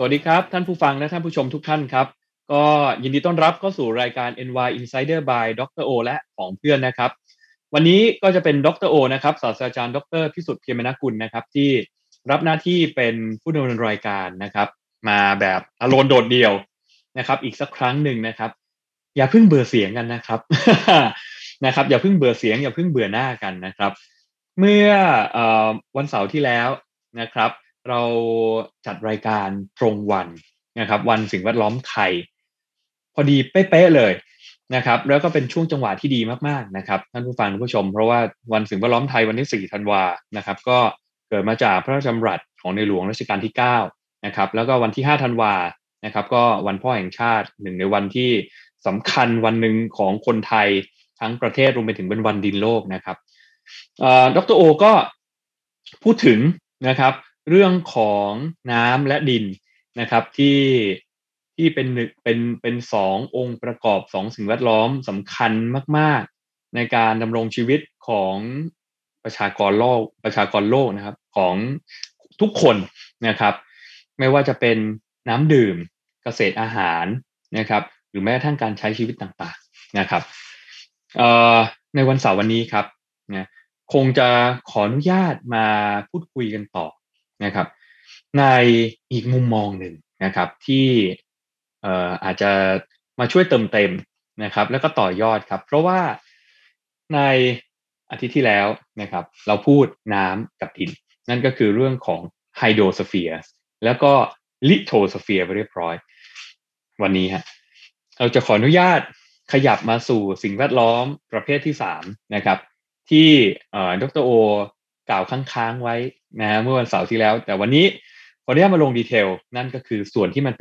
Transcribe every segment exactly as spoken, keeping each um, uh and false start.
วัสดีครับท่านผู้ฟังและท่านผู้ชมทุกท่านครับก็ยินดีต้อนรับเข้าสู่รายการ เอ็น วาย Insider by ดรโอและของเพื่อนนะครับวันนี้ก็จะเป็นดรโอนะครับศาสตราจารย์ดรพิสุทธิ์เพียรมนกุลนะครับที่รับหน้าที่เป็นผู้ดำเนินรายการนะครับมาแบบอโลนโดดเดี่ยวนะครับอีกสักครั้งหนึ่งนะครับอย่าเพิ่งเบื่อเสียงกันนะครับ นะครับอย่าเพิ่งเบื่อเสียงอย่าเพิ่งเบื่อหน้ากันนะครับเมื่อเอ่อวันเสาร์ที่แล้วนะครับเราจัดรายการตรงวันนะครับวันสิ่งแวดล้อมไทยพอดีเป๊ะๆเลยนะครับแล้วก็เป็นช่วงจังหวะที่ดีมากๆนะครับท่านผู้ฟังท่านผู้ชมเพราะว่าวันสิ่งแวดล้อมไทยวันที่สี่ธันวานะครับก็เกิดมาจากพระราชดำรัสของในหลวงรัชกาลที่เก้านะครับแล้วก็วันที่ห้าธันวานะครับก็วันพ่อแห่งชาติหนึ่งในวันที่สำคัญวันหนึ่งของคนไทยทั้งประเทศรวมไปถึงเป็นวันดินโลกนะครับดรโอก็พูดถึงนะครับเรื่องของน้ำและดินนะครับที่ที่เป็นเป็นเป็นสององค์ประกอบสองสิ่งแวดล้อมสำคัญมากๆในการดำรงชีวิตของประชากรโลกประชากรโลกนะครับของทุกคนนะครับไม่ว่าจะเป็นน้ำดื่มเกษตรอาหารนะครับหรือแม้กระทั่งการใช้ชีวิตต่างๆนะครับในวันเสาร์วันนี้ครับนะคงจะขออนุญาตมาพูดคุยกันต่อนะครับในอีกมุมมองหนึ่งนะครับที่เอ่ออาจจะมาช่วยเติมเต็มนะครับแล้วก็ต่อยอดครับเพราะว่าในอาทิตย์ที่แล้วนะครับเราพูดน้ำกับดินนั่นก็คือเรื่องของไฮโดรสเฟียร์แล้วก็ลิโทสเฟียร์ไปเรียบร้อยวันนี้ฮะเราจะขออนุญาตขยับมาสู่สิ่งแวดล้อมประเภทที่สามนะครับที่ดรโอกล่าวค้างๆไว้นะเมื่อวันเสาร์ที่แล้วแต่วันนี้ขออนุญาตมาลงดีเทลนั่นก็คือส่วนที่มันเป็น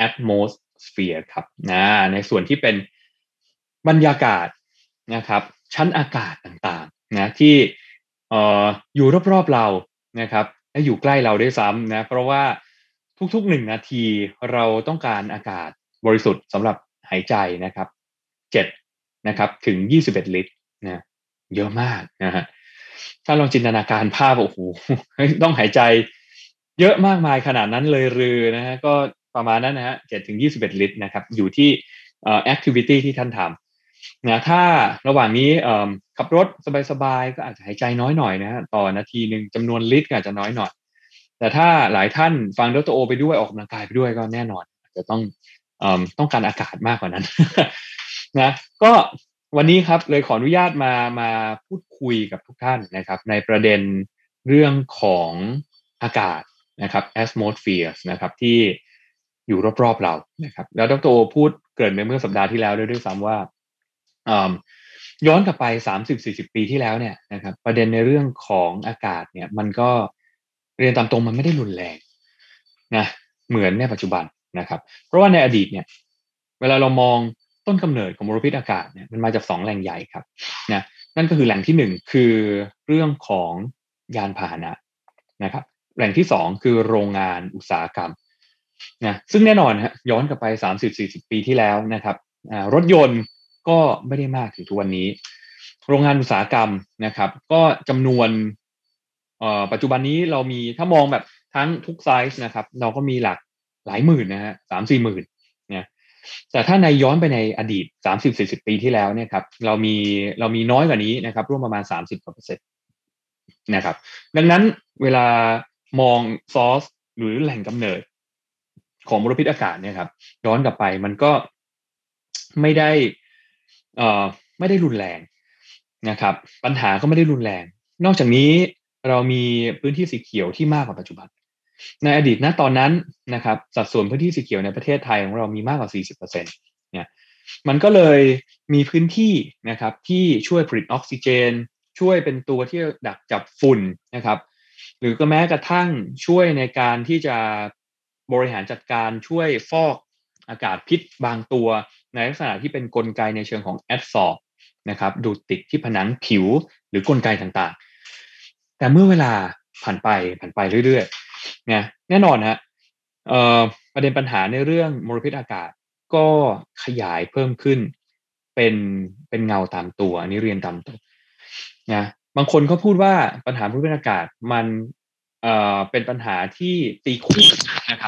atmosphere ครับนะในส่วนที่เป็นบรรยากาศนะครับชั้นอากาศต่างๆนะที่เอ่ออยู่รอบๆเรานะครับและอยู่ใกล้เราด้วยซ้ำนะเพราะว่าทุกๆหนึ่งนาทีเราต้องการอากาศบริสุทธิ์สำหรับหายใจนะครับเจ็ดนะครับถึงยี่สิบเอ็ดลิตรนะเยอะมากนะฮะถ้าลองจินตนาการภาพโอ้โหต้องหายใจเยอะมากมายขนาดนั้นเลยหรือนะฮะก็ประมาณนั้นนะฮะเจ็ดถึงยี่สิบเอ็ดลิตรนะครับอยู่ที่เอ่อ activity ที่ท่านทำนะถ้าระหว่างนี้เอ่อขับรถสบายๆก็อาจจะหายใจน้อยหน่อยนะฮะต่อนาทีหนึ่งจำนวนลิตรก็อาจจะน้อยหน่อยแต่ถ้าหลายท่านฟังดรโอไปด้วยออกกำลังกายไปด้วยก็แน่นอนจะต้องเอ่อต้องการอากาศมากกว่านั้น นะก็วันนี้ครับเลยขออนุญาตมามาพูดคุยกับทุกท่านนะครับในประเด็นเรื่องของอากาศนะครับ atmosphere นะครับที่อยู่รอบๆเรานะครับแล้วดรโอพูดเกริ่นไปเมื่อสัปดาห์ที่แล้วด้วยด้วยซ้ำว่าย้อนกลับไป สามสิบถึงสี่สิบ ปีที่แล้วเนี่ยนะครับประเด็นในเรื่องของอากาศเนี่ยมันก็เรียนตามตรงมันไม่ได้รุนแรงนะเหมือนในปัจจุบันนะครับเพราะว่าในอดีตเนี่ยเวลาเรามองต้นกำเนิดของมลพิษอากาศเนี่ยมันมาจากสองแหล่งใหญ่ครับนะนั่นก็คือแหล่งที่หนึ่งคือเรื่องของยานพาหนะนะครับแหล่งที่สองคือโรงงานอุตสาหกรรมนะซึ่งแน่นอนฮะย้อนกลับไป สามสิบถึงสี่สิบ ปีที่แล้วนะครับรถยนต์ก็ไม่ได้มากถึงทุกวันนี้โรงงานอุตสาหกรรมนะครับก็จำนวนปัจจุบันนี้เรามีถ้ามองแบบทั้งทุกไซส์นะครับเราก็มีหลักหลายหมื่นนะฮะสามสี่หมื่นเนี่ยแต่ถ้าในย้อนไปในอดีต สามสิบถึงสี่สิบ ปีที่แล้วเนี่ยครับเรามีเรามีน้อยกว่านี้นะครับร่วมประมาณ สามสิบกว่าเปอร์เซ็นต์นะครับดังนั้นเวลามองซอสหรือแหล่งกำเนิดของมลพิษอากาศเนี่ยครับย้อนกลับไปมันก็ไม่ได้เอ่อไม่ได้รุนแรงนะครับปัญหาก็ไม่ได้รุนแรงนอกจากนี้เรามีพื้นที่สีเขียวที่มากกว่าปัจจุบันในอดีตณตอนนั้นนะครับสัดส่วนพื้นที่สีเขียวในประเทศไทยของเรามีมากกว่า สี่สิบเปอร์เซ็นต์ เนี่ยมันก็เลยมีพื้นที่นะครับที่ช่วยผลิตออกซิเจนช่วยเป็นตัวที่ดักจับฝุ่นนะครับหรือก็แม้กระทั่งช่วยในการที่จะบริหารจัดการช่วยฟอกอากาศพิษบางตัวในลักษณะที่เป็นกลไกในเชิงของแอดซอร์บนะครับดูดติดที่ผนังผิวหรือกลไกต่างๆแต่เมื่อเวลาผ่านไปผ่านไปเรื่อยๆเนี่ยแน่นอนฮะเอ่อประเด็นปัญหาในเรื่องมลพิษอากาศก็ขยายเพิ่มขึ้นเป็นเป็นเงาตามตัวอันนี้เรียนตามตัวนะบางคนเขาพูดว่าปัญหามลพิษอากาศมันเอ่อเป็นปัญหาที่ตีคู่นะครับ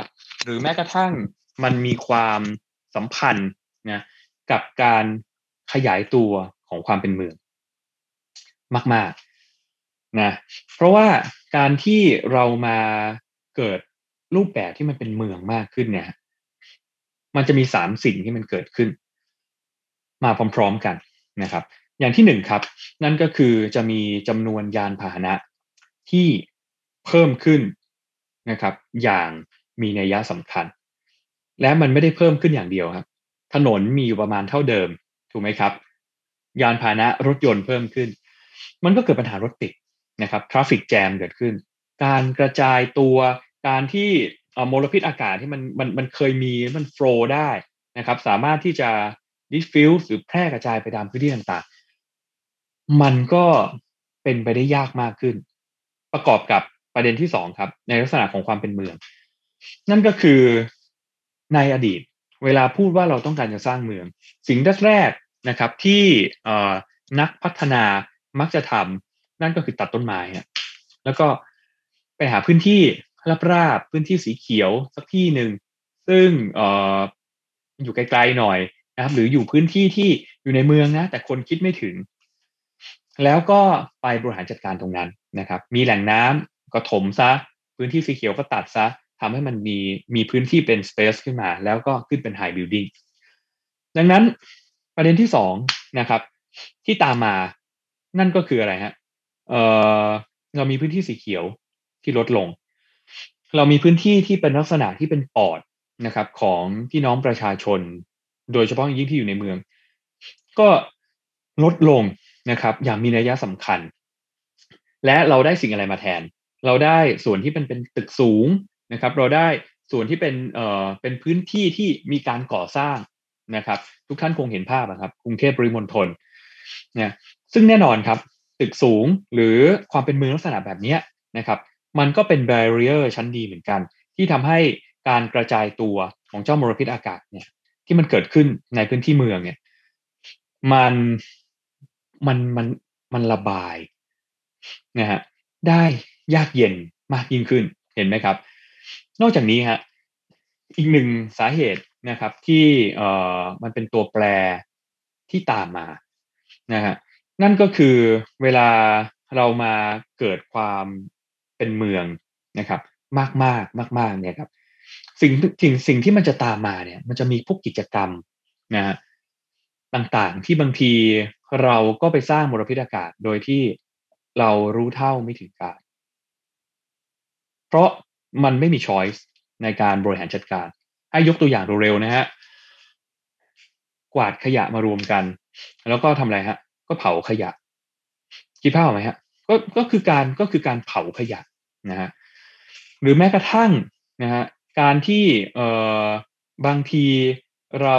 หรือแม้กระทั่งมันมีความสัมพันธ์นะกับการขยายตัวของความเป็นเมืองมากๆนะเพราะว่าการที่เรามาเกิดรูปแบบที่มันเป็นเมืองมากขึ้นเนี่ยมันจะมีสามสิ่งที่มันเกิดขึ้นมาพร้อมๆกันนะครับอย่างที่หนึ่งครับนั่นก็คือจะมีจำนวนยานพาหนะที่เพิ่มขึ้นนะครับอย่างมีนัยสำคัญและมันไม่ได้เพิ่มขึ้นอย่างเดียวครับถนนมีอยู่ประมาณเท่าเดิมถูกไหมครับยานพาหนะรถยนต์เพิ่มขึ้นมันก็เกิดปัญหารถติดนะครับทราฟิกแจมเกิดขึ้นการกระจายตัวการที่มลพิษอากาศที่มันมันมันเคยมีมันโฟลว์ได้นะครับสามารถที่จะ diffuse หรือแพร่กระจายไปตามพื้นที่ต่างๆมันก็เป็นไปได้ยากมากขึ้นประกอบกับประเด็นที่สองครับในลักษณะของความเป็นเมืองนั่นก็คือในอดีตเวลาพูดว่าเราต้องการจะสร้างเมืองสิ่งแรกๆนะครับที่นักพัฒนามักจะทำนั่นก็คือตัดต้นไม้แล้วก็ไปหาพื้นที่ราบๆพื้นที่สีเขียวสักที่หนึ่งซึ่งออยู่ไกลๆหน่อยนะครับหรืออยู่พื้นที่ที่อยู่ในเมืองนะแต่คนคิดไม่ถึงแล้วก็ไปบริหารจัดการตรงนั้นนะครับมีแหล่งน้ำก็ถมซะพื้นที่สีเขียวก็ตัดซะทำให้มันมีมีพื้นที่เป็น space ขึ้นมาแล้วก็ขึ้นเป็น high building ดังนั้นประเด็นที่สองนะครับที่ตามมานั่นก็คืออะไรฮะเอ่อเรามีพื้นที่สีเขียวที่ลดลงเรามีพื้นที่ที่เป็นลักษณะที่เป็นปอดนะครับของพี่น้องประชาชนโดยเฉพาะยิ่งที่อยู่ในเมืองก็ลดลงนะครับอย่างมีนัยสำคัญและเราได้สิ่งอะไรมาแทนเราได้ส่วนที่เป็นเป็นตึกสูงนะครับเราได้ส่วนที่เป็นเอ่อเป็นพื้นที่ที่มีการก่อสร้างนะครับทุกท่านคงเห็นภาพนะครับกรุงเทพปริมณฑลเนี่ยซึ่งแน่นอนครับตึกสูงหรือความเป็นเมืองลักษณะแบบนี้นะครับมันก็เป็น barrier ชั้นดีเหมือนกันที่ทำให้การกระจายตัวของเจ้ามลพิษอากาศเนี่ยที่มันเกิดขึ้นในพื้นที่เมืองเนี่ยมันมันมันมันระบายนะฮะได้ยากเย็นมากยิ่งขึ้นเห็นไหมครับนอกจากนี้ฮะอีกหนึ่งสาเหตุนะครับที่เอ่อมันเป็นตัวแปรที่ตามมานะฮะนั่นก็คือเวลาเรามาเกิดความเป็นเมืองนะครับมากมากมากมากๆเนี่ยครับสิ่งสิ่งสิ่งที่มันจะตามมาเนี่ยมันจะมีพวกกิจกรรมนะฮะต่างๆที่บางทีเราก็ไปสร้างมลพิษอากาศโดยที่เรารู้เท่าไม่ถึงการเพราะมันไม่มีช้อยส์ในการบริหารจัดการให้ยกตัวอย่างเร็วๆนะฮะกวาดขยะมารวมกันแล้วก็ทำอะไรฮะก็เผาขยะคิดภาพออกไหมฮะก็ก็คือการก็คือการเผาขยะนะฮะหรือแม้กระทั่งนะฮะการที่เอ่อบางทีเรา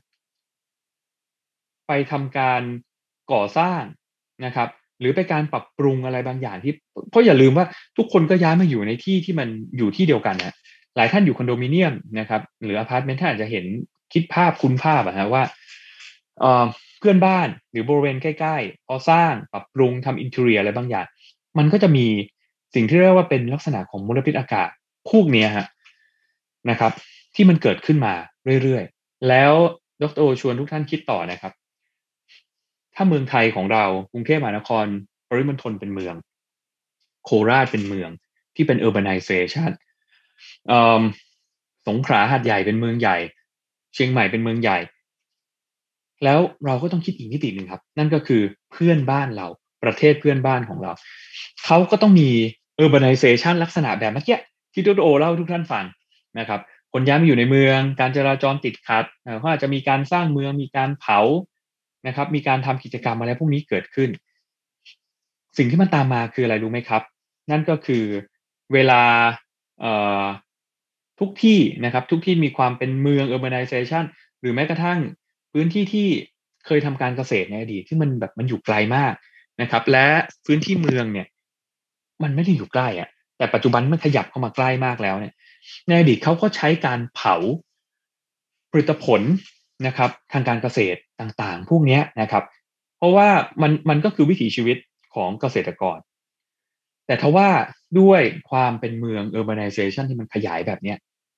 ไปทำการก่อสร้างนะครับหรือไปการปรับปรุงอะไรบางอย่างที่เพราะอย่าลืมว่าทุกคนก็ย้ายมาอยู่ในที่ที่มันอยู่ที่เดียวกันนะหลายท่านอยู่คอนโดมิเนียมนะครับหรืออพาร์ตเมนต์ท่านอาจจะเห็นคิดภาพคุณภาพอะฮะว่าเอ่อเพื่อนบ้านหรือบริเวณใกล้ๆพอสร้างปรับปรุงทำอินเทอร์เนียอะไรบางอย่างมันก็จะมีสิ่งที่เรียกว่าเป็นลักษณะของมลพิษอากาศพวกเนี้ยฮะนะครับที่มันเกิดขึ้นมาเรื่อยๆแล้วดรโอชวนทุกท่านคิดต่อนะครับ ถ้าเมืองไทยของเรากรุงเทพมหานครปริมณฑลเป็นเมืองโคราชเป็นเมืองที่เป็น urbanization เอ่อสงขลาหาดใหญ่เป็นเมืองใหญ่เชียงใหม่เป็นเมืองใหญ่แล้วเราก็ต้องคิดอีกมิติหนึ่งครับนั่นก็คือเพื่อนบ้านเราประเทศเพื่อนบ้านของเราเขาก็ต้องมี urbanization ลักษณะแบบเมื่อกี้ที่ดรโอเล่าให้ทุกท่านฟังนะครับคนย้ายมาอยู่ในเมืองการจราจรติดขัดเขาอาจจะมีการสร้างเมืองมีการเผานะครับมีการทำกิจกรรมอะไรพวกนี้เกิดขึ้นสิ่งที่มันตามมาคืออะไรรู้ไหมครับนั่นก็คือเวลาเอ่อทุกที่นะครับทุกที่มีความเป็นเมือง urbanization หรือแม้กระทั่งพื้นที่ที่เคยทำการเกษตรในอดีตที่มันแบบมันอยู่ไกลมากนะครับและพื้นที่เมืองเนี่ยมันไม่ได้อยู่ใกล้อะแต่ปัจจุบันมันขยับเข้ามาใกล้มากแล้วเนี่ยในอดีตเขาก็ใช้การเผาผลิตผลนะครับทางการเกษตรต่างๆพวกนี้นะครับเพราะว่ามันมันก็คือวิถีชีวิตของเกษตรกรแต่ทว่าด้วยความเป็นเมือง urbanization ที่มันขยายแบบเนี้ย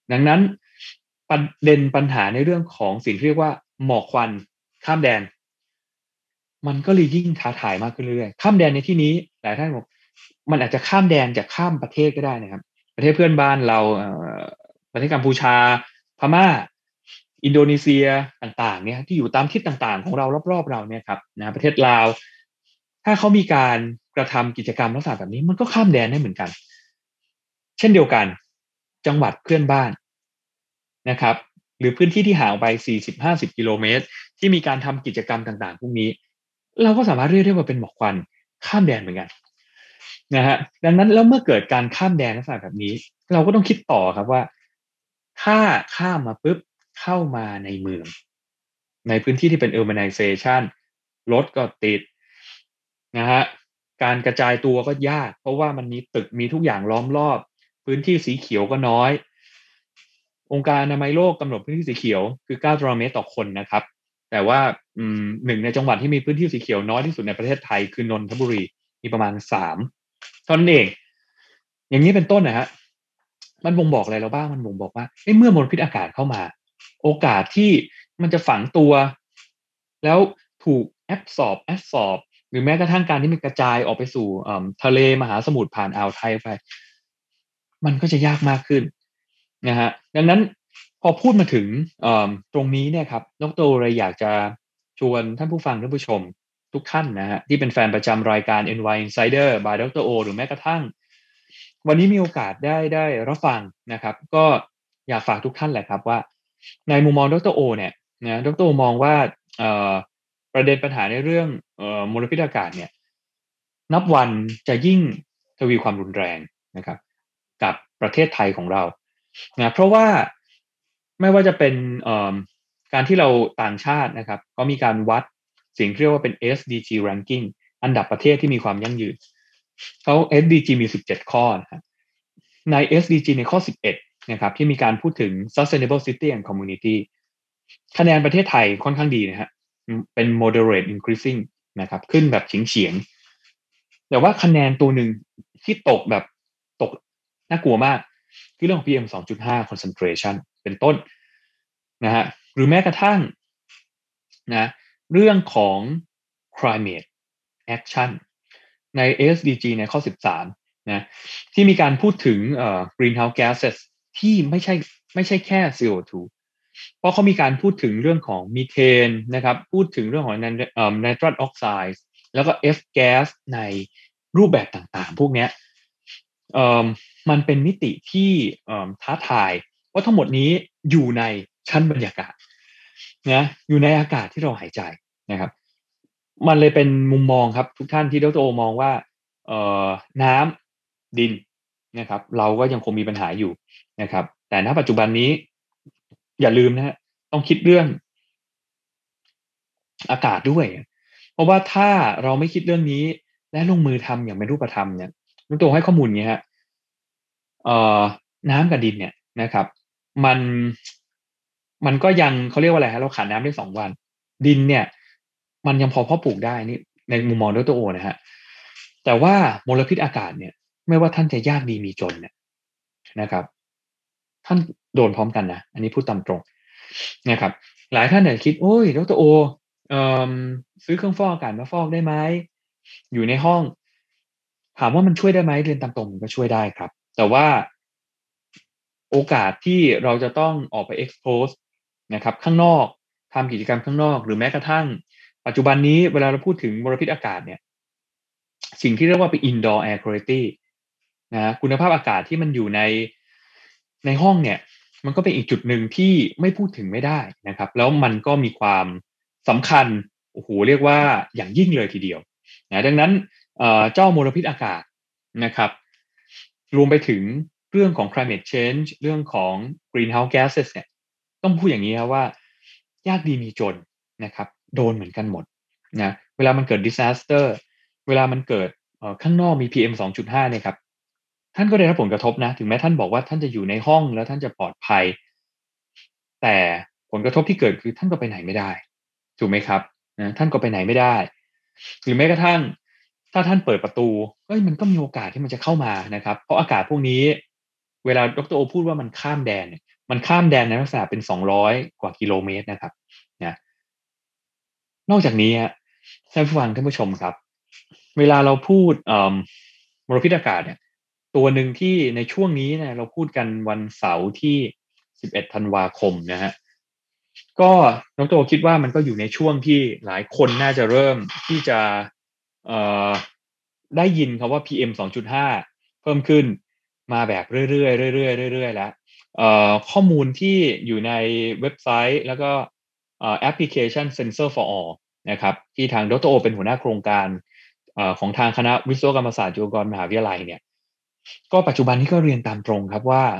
ดังนั้นประเด็นปัญหาในเรื่องของสิ่งที่เรียกว่าหมอกควันข้ามแดนมันก็เลยยิ่งท้าทายมากขึ้นเรื่อยๆข้ามแดนในที่นี้หลายท่านบอกมันอาจจะข้ามแดนจากข้ามประเทศก็ได้นะครับประเทศเพื่อนบ้านเราเอ่อประเทศกัมพูชาพม่าอินโดนีเซียต่างๆเนี่ยที่อยู่ตามทิศต่างๆของเรารอบๆเราเนี่ยครับนะประเทศลาวถ้าเขามีการกระทำกิจกรรมลักษณะแบบนี้มันก็ข้ามแดนได้เหมือนกันเช่นเดียวกันจังหวัดเพื่อนบ้านนะครับหรือพื้นที่ที่ห่างไป สี่สิบถึงห้าสิบ กิโลเมตรที่มีการทำกิจกรรมต่างๆพวกนี้เราก็สามารถเรียกได้ว่าเป็นหมอกควันข้ามแดนเหมือนกันนะฮะดังนั้นแล้วเมื่อเกิดการข้ามแดนลักษณะแบบนี้เราก็ต้องคิดต่อครับว่าถ้าข้ามมาปุ๊บเข้ามาในเมืองในพื้นที่ที่เป็น urbanization รถก็ติดนะฮะการกระจายตัวก็ยากเพราะว่ามันมีตึกมีทุกอย่างล้อมรอบพื้นที่สีเขียวก็น้อยองค์การอนามัยโลกกำหนดพื้นที่สีเขียวคือเก้าตารางเมตรต่อคนนะครับแต่ว่าอืมหนึ่งในจังหวัดที่มีพื้นที่สีเขียวน้อยที่สุดในประเทศไทยคือนนทบุรีมีประมาณสามเท่านั้นเองอย่างนี้เป็นต้นนะฮะมันบ่งบอกอะไรเราบ้างมันบ่งบอกว่าเมื่อมลพิษอากาศเข้ามาโอกาสที่มันจะฝังตัวแล้วถูกแอบสอบแอบสอบหรือแม้กระทั่งการที่มันกระจายออกไปสู่ทะเลมหาสมุทรผ่านอ่าวไทยไปมันก็จะยากมากขึ้นนะฮะดังนั้นพอพูดมาถึงตรงนี้เนี่ยครับดรเลยอยากจะชวนท่านผู้ฟังท่านผู้ชมทุกท่านนะฮะที่เป็นแฟนประจำรายการ เอ็น วาย Insider by ดรโอหรือแม้กระทั่งวันนี้มีโอกาสได้ได้รับฟังนะครับก็อยากฝากทุกท่านแหละครับว่าในมุมมองดรโอเนี่ยนะดรโอมองว่าประเด็นปัญหาในเรื่องมลพิษอากาศเนี่ยนับวันจะยิ่งทวีความรุนแรงนะครับกับประเทศไทยของเรานะเพราะว่าไม่ว่าจะเป็นการที่เราต่างชาตินะครับก็มีการวัดสิ่งที่เรียกว่าเป็น เอส ดี จี ranking อันดับประเทศที่มีความยั่งยืนเขา เอส ดี จี มีสิบเจ็ดข้อนะครับใน เอส ดี จี ในข้อสิบเอ็ดนะครับที่มีการพูดถึง sustainable city and community คะแนนประเทศไทยค่อนข้างดีนะฮะเป็น moderate increasing นะครับขึ้นแบบเฉียงๆแต่ว่าคะแนนตัวหนึ่งที่ตกแบบตกน่ากลัวมากคือเรื่องของ พี เอ็ม สองจุดห้า concentration เป็นต้นนะฮะหรือแม้กระทั่งนะเรื่องของ climate action ใน เอ เอส ดี จี ในข้อสิบสามนะที่มีการพูดถึงเอ่อ greenhouse gases ที่ไม่ใช่ไม่ใช่แค่ ซี โอ ทู เพราะเขามีการพูดถึงเรื่องของมีเทนนะครับพูดถึงเรื่องของไนตรัสออกไซด์แล้วก็ F gas ในรูปแบบต่างๆพวกนี้มันเป็นมิติที่ท้าทายว่าทั้งหมดนี้อยู่ในชั้นบรรยากาศนะอยู่ในอากาศที่เราหายใจนะครับมันเลยเป็นมุมมองครับทุกท่านที่ดรโอมองว่าน้ำดินนะครับเราก็ยังคงมีปัญหาอยู่นะครับแต่ณปัจจุบันนี้อย่าลืมนะฮะต้องคิดเรื่องอากาศด้วยเพราะว่าถ้าเราไม่คิดเรื่องนี้และลงมือทำอย่างเป็นรูปธรรมเนี่ยดรให้ข้อมูลอย่างนี้ฮะเอ่อน้ำกับดินเนี่ยนะครับมันมันก็ยังเขาเรียกว่าอะไรฮะเราขาดน้ำได้สองวันดินเนี่ยมันยังพอเพาะปลูกได้นี่ในมุมมองดรโอนะฮะแต่ว่ามลพิษอากาศเนี่ยไม่ว่าท่านจะยากดีมีจนเนี่ยนะครับท่านโดนพร้อมกันนะอันนี้พูดตามตรงนะครับหลายท่านเนี่ยคิดโอ้ยดรโอเอ่อซื้อเครื่องฟอกอากาศมาฟอกได้ไหมอยู่ในห้องถามว่ามันช่วยได้ไหมเรียนตามตรงมันก็ช่วยได้ครับแต่ว่าโอกาสที่เราจะต้องออกไป expose นะครับข้างนอกทำกิจกรรมข้างนอกหรือแม้กระทั่งปัจจุบันนี้เวลาเราพูดถึงมลพิษอากาศเนี่ยสิ่งที่เรียกว่าเป็น indoor air quality นะคุณภาพอากาศที่มันอยู่ในในห้องเนี่ยมันก็เป็นอีกจุดหนึ่งที่ไม่พูดถึงไม่ได้นะครับแล้วมันก็มีความสำคัญโอ้โหเรียกว่าอย่างยิ่งเลยทีเดียวนะดังนั้นเจ้ามลพิษอากาศนะครับรวมไปถึงเรื่องของ climate change เรื่องของ greenhouse gases เนี่ยต้องพูดอย่างนี้ครับว่ายากดีมีจนนะครับโดนเหมือนกันหมดนะเวลามันเกิด disaster เวลามันเกิดข้างนอกมี พี เอ็ม สองจุดห้าเนี่ยครับท่านก็ได้รับผลกระทบนะถึงแม้ท่านบอกว่าท่านจะอยู่ในห้องแล้วท่านจะปลอดภัยแต่ผลกระทบที่เกิดคือท่านก็ไปไหนไม่ได้ถูกไหมครับนะท่านก็ไปไหนไม่ได้หรือแม้กระทั่งถ้าท่านเปิดประตูเอ้ยมันก็มีโอกาสที่มันจะเข้ามานะครับเพราะอากาศพวกนี้เวลาดรโอพูดว่ามันข้ามแดนเนี่ยมันข้ามแดนในลักษณะเป็นสองร้อยกว่ากิโลเมตรนะครับนะนอกจากนี้ท่านผู้ฟังท่านผู้ชมครับเวลาเราพูดมลพิษอากาศเนี่ยตัวหนึ่งที่ในช่วงนี้เนี่ยเราพูดกันวันเสาร์ที่สิบเอ็ดธันวาคมนะฮะก็น้องโตคิดว่ามันก็อยู่ในช่วงที่หลายคนน่าจะเริ่มที่จะเอ่อได้ยินคำว่า พี เอ็ม สองจุดห้า เพิ่มขึ้นมาแบบเรื่อยๆเรื่อยๆเรื่อยๆแล้วเอ่อข้อมูลที่อยู่ในเว็บไซต์แล้วก็แอปพลิเคชัน Sensor for All นะครับที่ทางดรโอเป็นหัวหน้าโครงการของทางคณะวิศวกรรมศาสตร์จุฬาลงกรณ์มหาวิทยาลัยเนี่ยก็ปัจจุบันนี้ก็เรียนตามตรงครับว่า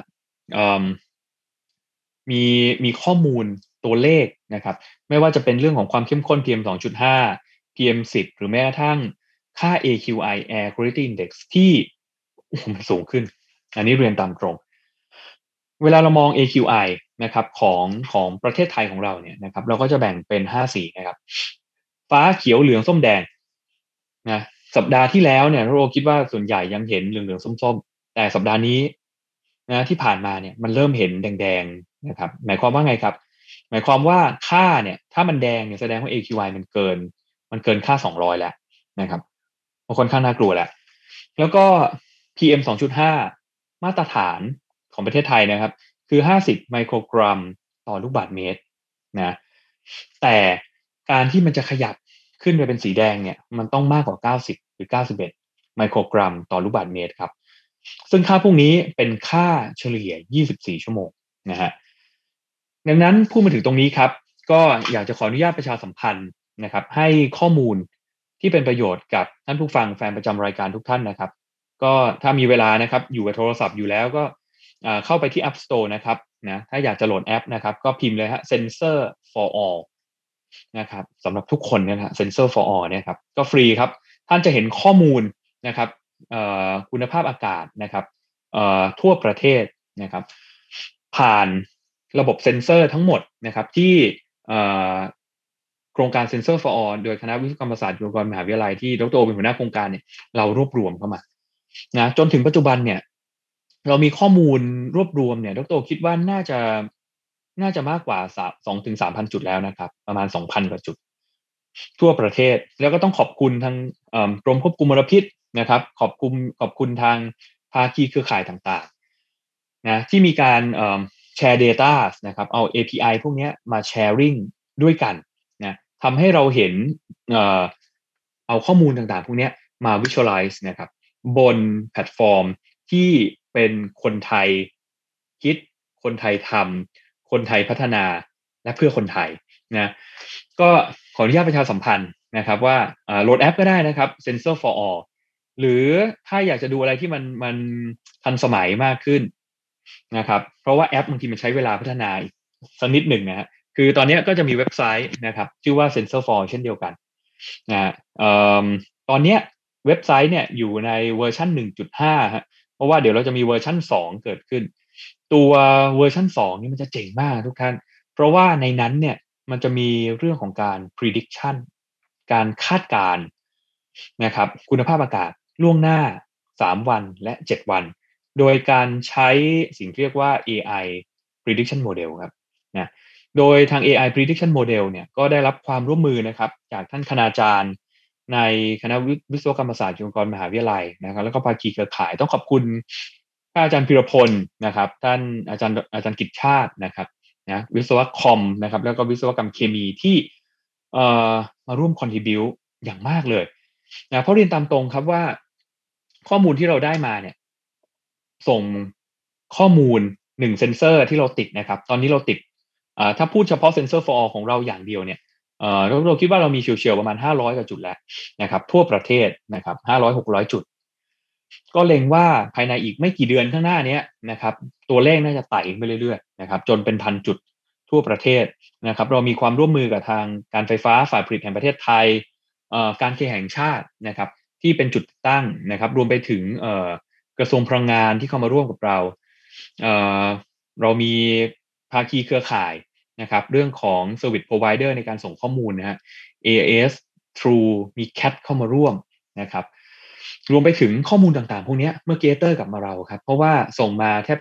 มีมีข้อมูลตัวเลขนะครับไม่ว่าจะเป็นเรื่องของความเข้มข้น พี เอ็ม สองจุดห้า พี เอ็ม สิบ หรือแม้กระทั่งค่า เอ คิว ไอ Air Quality Index ที่มันสูงขึ้นอันนี้เรียนตามตรงเวลาเรามอง เอ คิว ไอ นะครับของของประเทศไทยของเราเนี่ยนะครับเราก็จะแบ่งเป็นห้าสีนะครับฟ้าเขียวเหลืองส้มแดงนะสัปดาห์ที่แล้วเนี่ยเราคิดว่าส่วนใหญ่ยังเห็นเหลืองๆส้มๆแต่สัปดาห์นี้นะที่ผ่านมาเนี่ยมันเริ่มเห็นแดงๆนะครับหมายความว่าไงครับหมายความว่าค่าเนี่ยถ้ามันแดงเนี่ยแสดงว่า เอ คิว ไอ มันเกินมันเกินค่าสองร้อยแล้วนะครับมันค่อนข้างน่ากลัวแล้วแล้วก็ พี เอ็ม สองจุดห้า มาตรฐานของประเทศไทยนะครับคือห้าสิบไมโครกรัมต่อลูกบาศก์เมตรนะแต่การที่มันจะขยับขึ้นไปเป็นสีแดงเนี่ยมันต้องมากกว่าเก้าสิบหรือเก้าสิบเอ็ดไมโครกรัมต่อลูกบาศก์เมตรครับซึ่งค่าพวกนี้เป็นค่าเฉลี่ยยี่สิบสี่ชั่วโมงนะฮะดังนั้นพูดมาถึงตรงนี้ครับก็อยากจะขออนุญาตประชาสัมพันธ์นะครับให้ข้อมูลที่เป็นประโยชน์กับท่านผู้ฟังแฟนประจำรายการทุกท่านนะครับก็ถ้ามีเวลานะครับอยู่กับโทรศัพท์อยู่แล้วก็เข้าไปที่ App Store นะครับนะถ้าอยากจะโหลดแอปนะครับก็พิมพ์เลยฮะ Sensor for All นะครับสำหรับทุกคนนะฮะ Sensor for All เนี่ยครับก็ฟรีครับท่านจะเห็นข้อมูลนะครับคุณภาพอากาศนะครับทั่วประเทศนะครับผ่านระบบเซ็นเซอร์ทั้งหมดนะครับที่โครงการ Sensor for All โดยคณะวิศวกรรมศาสตร์จุฬาลงกรณ์มหาวิทยาลัยที่ดรโอเป็นหัวหน้าโครงการเนี่ยเรารวบรวมเข้ามานะจนถึงปัจจุบันเนี่ยเรามีข้อมูลรวบรวมเนี่ยดรคิดว่าน่าจะน่าจะมากกว่าสองถึงสามพันจุดแล้วนะครับประมาณ สองพัน กว่าจุดทั่วประเทศแล้วก็ต้องขอบคุณทางกรมควบคุมมลพิษนะครับขอบคุณขอบคุณทางภาคีเครือข่ายต่างๆนะที่มีการแชร์ data นะครับเอา เอ พี ไอ พวกนี้มา sharing ด้วยกันนะทำให้เราเห็นเอ่อเอาข้อมูลต่างๆพวกนี้มา visualize นะครับบนแพลตฟอร์มที่เป็นคนไทยคิดคนไทยทำคนไทยพัฒนาและเพื่อคนไทยนะก็ขออนุญาตประชาสัมพันธ์นะครับว่าโหลดแอปก็ได้นะครับ Sensor for All หรือถ้าอยากจะดูอะไรที่มันมันทันสมัยมากขึ้นนะครับเพราะว่าแอปบางทีมันใช้เวลาพัฒนาสักนิดหนึ่งนะฮะคือตอนนี้ก็จะมีเว็บไซต์นะครับชื่อว่า Sensor for All เช่นเดียวกันนะตอนนี้เว็บไซต์เนี่ยอยู่ในเวอร์ชัน หนึ่งจุดห้า ฮะเพราะว่าเดี๋ยวเราจะมีเวอร์ชันสองเกิดขึ้นตัวเวอร์ชันสองนี่มันจะเจ๋งมากทุกท่านเพราะว่าในนั้นเนี่ยมันจะมีเรื่องของการ prediction การคาดการณ์นะครับคุณภาพอากาศล่วงหน้าสามวันและเจ็ดวันโดยการใช้สิ่งที่เรียกว่า เอ ไอ prediction model ครับนะโดยทาง เอ ไอ prediction model เนี่ยก็ได้รับความร่วมมือนะครับจากท่านคณาจารย์ในคณะวิศวกรรมศาสตร์จุฬาลงกรณ์มหาวิทยาลัยนะครับแล้วก็ภาคีเครือข่ายต้องขอบคุณอาจารย์พิรพลนะครับท่านอาจารย์อาจารย์กิจชาตินะครับนะวิศวคอมนะครับแล้วก็วิศวกรรมเคมีที่เอ่อมาร่วมคอนทิบิวอย่างมากเลยนะเพราะเรียนตามตรงครับว่าข้อมูลที่เราได้มาเนี่ยส่งข้อมูลหนึ่งเซนเซอร์ที่เราติดนะครับตอนนี้เราติดถ้าพูดเฉพาะเซนเซอร์ for all ของเราอย่างเดียวเนี่ยเราเราคิดว่าเรามีเฉียวๆประมาณห้าร้อยกว่าจุดแล้วนะครับทั่วประเทศนะครับห้าร้อย หกร้อยจุดก็เล็งว่าภายในอีกไม่กี่เดือนข้างหน้านี้นะครับตัวเลขน่าจะไต่ไปเรื่อยๆนะครับจนเป็นพันจุดทั่วประเทศนะครับเรามีความร่วมมือกับทางการไฟฟ้าฝ่ายผลิตแห่งประเทศไทยการเคหะแห่งชาตินะครับที่เป็นจุดตั้งนะครับรวมไปถึงกระทรวงพลังงานที่เข้ามาร่วมกับเราเรามีภาคีเครือข่ายนะครับเรื่องของ Service Provider ในการส่งข้อมูลนะฮะ เอ เอ เอส True มี แคท เข้ามาร่วมนะครับรวมไปถึงข้อมูลต่างๆพวกนี้เมื่อเกเตอร์กลับมาเราครับเพราะว่าส่งมาแทบจะทุก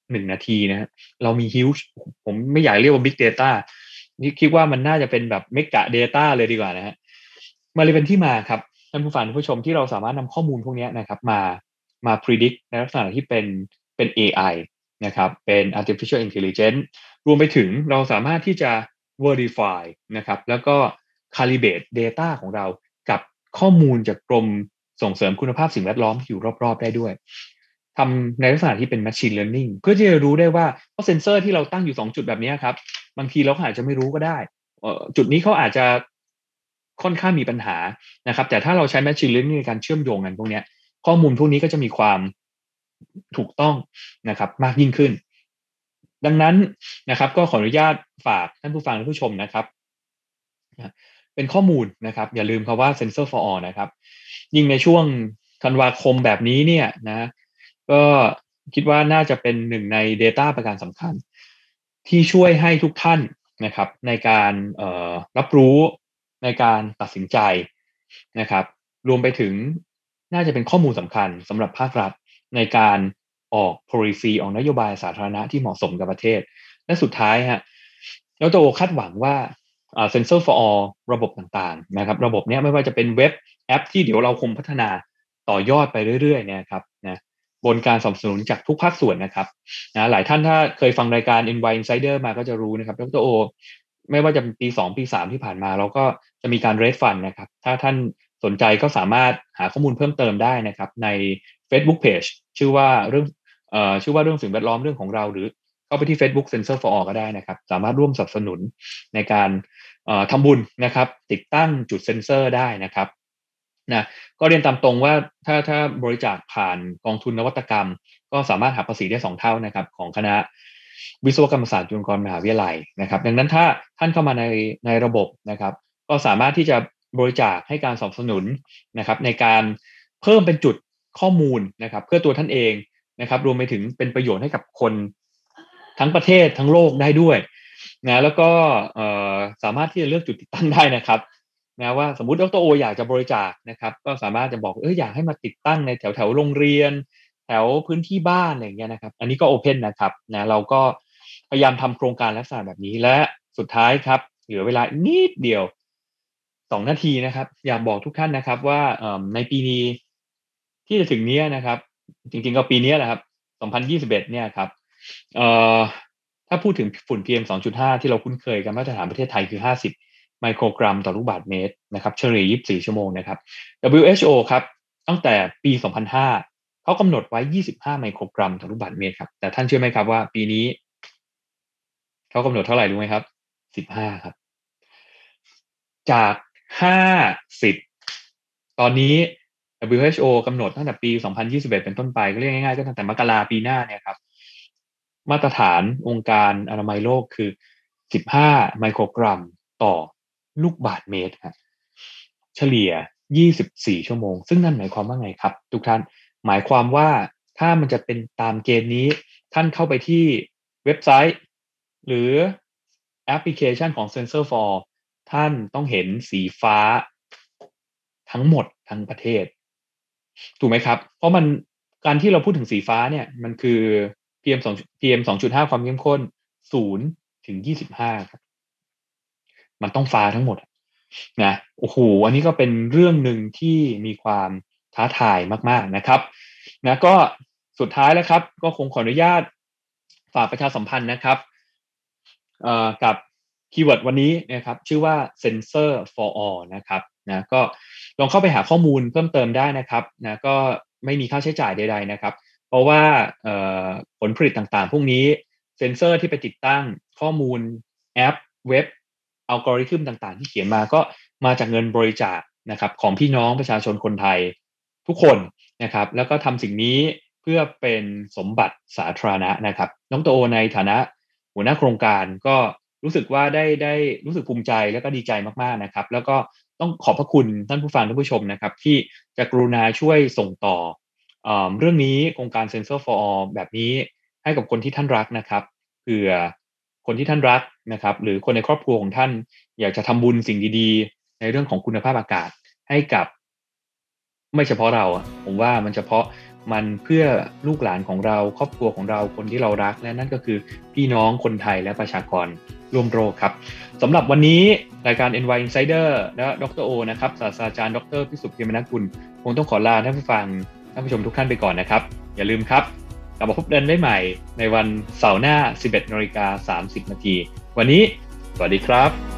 หนึ่งนาทีนะฮะเรามี huge ผมไม่อยากเรียกว่า big data นี่คิดว่ามันน่าจะเป็นแบบ mega data เลยดีกว่านะฮะมาเลยเป็นที่มาครับท่านผู้ฟังท่านผู้ชมที่เราสามารถนำข้อมูลพวกนี้นะครับมามา predict ในลักษณะที่เป็นเป็น เอ ไอ นะครับเป็น artificial intelligence รวมไปถึงเราสามารถที่จะ verify นะครับแล้วก็ calibrate data ของเรากับข้อมูลจากกรมส่งเสริมคุณภาพสิ่งแวดล้อมที่อยู่รอบๆได้ด้วยทำในลักษณะที่เป็น machine learning เพื่อที่จะรู้ได้ว่าเพราะเซ็นเซอร์ที่เราตั้งอยู่สองจุดแบบนี้ครับบางทีเราอาจจะไม่รู้ก็ได้จุดนี้เขาอาจจะค่อนข้างมีปัญหานะครับแต่ถ้าเราใช้ machine learning ในการเชื่อมโยงกันพวกนี้ข้อมูลพวกนี้ก็จะมีความถูกต้องนะครับมากยิ่งขึ้นดังนั้นนะครับก็ขออนุญาตฝากท่านผู้ฟังท่านผู้ชมนะครับเป็นข้อมูลนะครับอย่าลืมคำว่า Sensor for All นะครับยิ่งในช่วงธันวาคมแบบนี้เนี่ยนะก็คิดว่าน่าจะเป็นหนึ่งใน Data ประการสำคัญที่ช่วยให้ทุกท่านนะครับในการรับรู้ในการตัดสินใจนะครับรวมไปถึงน่าจะเป็นข้อมูลสำคัญสำหรับภาครัฐในการออก policy ออกนโยบายสาธารณะที่เหมาะสมกับประเทศและสุดท้ายฮะดร.โอคาดหวังว่าอ่า Sensor for All ระบบต่างๆนะครับระบบนี้ไม่ว่าจะเป็นเว็บแอปที่เดี๋ยวเราคงพัฒนาต่อยอดไปเรื่อยๆเนี่ยครับนะบนการสนับสนุนจากทุกภาคส่วนนะครับนะหลายท่านถ้าเคยฟังรายการ เอ็น วาย Insider มาก็จะรู้นะครับดร.โอไม่ว่าจะเป็นปีสองปีสามที่ผ่านมาเราก็จะมีการ raise fund นะครับถ้าท่านสนใจก็สามารถหาข้อมูลเพิ่มเติมได้นะครับใน Facebook Page ชื่อว่าเรื่องเอ่อชื่อว่าเรื่องสิ่งแวดล้อมเรื่องของเราหรือเข้าไปที่ Facebook Sensor for All ก็ได้นะครับสามารถร่วมสนับสนุนในการทำบุญนะครับติดตั้งจุดเซ็นเซอร์ได้นะครับนะก็เรียนตามตรงว่าถ้าถ้าบริจาคผ่านกองทุนนวัตกรรมก็สามารถหักภาษีได้สองเท่านะครับของคณะวิศวกรรมศาสตร์จุฬาลงกรณ์มหาวิทยาลัยนะครับดังนั้นถ้าท่านเข้ามาในในระบบนะครับก็สามารถที่จะบริจาคให้การสนับสนุนนะครับในการเพิ่มเป็นจุดข้อมูลนะครับเพื่อตัวท่านเองนะครับรวมไปถึงเป็นประโยชน์ให้กับคนทั้งประเทศทั้งโลกได้ด้วยนะแล้วก็สามารถที่จะเลือกจุดติดตั้งได้นะครับนะว่าสมมุติดร.โออยากจะบริจาคนะครับก็สามารถจะบอกเอออยากให้มาติดตั้งในแถวแถวโรงเรียนแถวพื้นที่บ้านอะไรอย่างเงี้ยนะครับอันนี้ก็โอเพนนะครับนะเราก็พยายามทำโครงการลักษณะแบบนี้และสุดท้ายครับเหลือเวลานิดเดียวสองนาทีนะครับอยากบอกทุกท่านนะครับว่าในปีนี้ที่จะถึงนี้นะครับจริงๆก็ปีนี้แหละครับสองพันยี่สิบเอ็ดเนี่ยครับเอ่อถ้าพูดถึงฝุ่น พี เอ็ม สองจุดห้า ที่เราคุ้นเคยกันมาตรฐานประเทศไทยคือห้าสิบไมโครกรัมต่อลูกบาศก์เมตรนะครับเฉลี่ยยี่สิบสี่ชั่วโมงนะครับ ดับเบิลยู เอช โอ ครับตั้งแต่ปี สองพันห้า เขากำหนดไว้ยี่สิบห้าไมโครกรัมต่อลูกบาศก์เมตรครับแต่ท่านเชื่อไหมครับว่าปีนี้เขากำหนดเท่าไหร่รู้ไหมครับสิบห้าครับจากห้าสิบตอนนี้ ดับเบิลยู เอช โอ กำหนดตั้งแต่ปีสองพันยี่สิบเอ็ดเป็นต้นไปก็เรียกง่ายๆก็ตั้งแต่มกราปีหน้าเนี่ยครับมาตรฐานองค์การอนามัยโลกคือสิบห้าไมโครกรัมต่อลูกบาศก์เมตรครับเฉลี่ยยี่สิบสี่ชั่วโมงซึ่งนั่นหมายความว่าไงครับทุกท่านหมายความว่าถ้ามันจะเป็นตามเกณฑ์นี้ท่านเข้าไปที่เว็บไซต์หรือแอปพลิเคชันของ Sensor for ท่านต้องเห็นสีฟ้าทั้งหมดทั้งประเทศถูกไหมครับเพราะมันการที่เราพูดถึงสีฟ้าเนี่ยมันคือ พี เอ็ม สอง พี เอ็ม สองจุดห้า ความเข้มข้นศูนย์ถึงยี่สิบห้าครับมันต้องฟ้าทั้งหมดนะโอ้โหอันนี้ก็เป็นเรื่องหนึ่งที่มีความท้าทายมากๆนะครับนะก็สุดท้ายแล้วครับก็คงขออนุญาตฝากประชาสัมพันธ์นะครับกับคีย์เวิร์ดวันนี้นะครับชื่อว่า Sensor for All นะครับนะก็ลองเข้าไปหาข้อมูลเพิ่มเติมได้นะครับนะก็ไม่มีค่าใช้จ่ายใดๆนะครับเพราะว่าผลผลิตต่างๆพวกนี้เซ็นเซอร์ที่ไปติดตั้งข้อมูลแอปเว็บอัลกอริทึมต่างๆที่เขียนมาก็มาจากเงินบริจาคนะครับของพี่น้องประชาชนคนไทยทุกคนนะครับแล้วก็ทำสิ่งนี้เพื่อเป็นสมบัติสาธารณะนะครับดร.โอในฐานะหัวหน้าโครงการก็รู้สึกว่าได้ได้รู้สึกภูมิใจแล้วก็ดีใจมากๆนะครับแล้วก็ต้องขอบพระคุณท่านผู้ฟังท่านผู้ชมนะครับที่จะกรุณาช่วยส่งต่อเอ่อเรื่องนี้โครงการ Sensor for All แบบนี้ให้กับคนที่ท่านรักนะครับเผื่อคนที่ท่านรักนะครับหรือคนในครอบครัวของท่านอยากจะทำบุญสิ่งดีๆในเรื่องของคุณภาพอากาศให้กับไม่เฉพาะเราผมว่ามันเฉพาะมันเพื่อลูกหลานของเราครอบครัวของเราคนที่เรารักและนั่นก็คือพี่น้องคนไทยและประชากรร่วมโลกครับสำหรับวันนี้รายการ เอ็น วาย Insider และดรโอนะครับศาสตราจารย์ดรพิสุทธิ์เพียรมนกุลคงต้องขอลาท่านผู้ฟังท่านผู้ชมทุกท่านไปก่อนนะครับอย่าลืมครับกลับมาพบกันได้ใหม่ในวันเสาร์หน้า สิบเอ็ดนาฬิกาสามสิบนาทีวันนี้สวัสดีครับ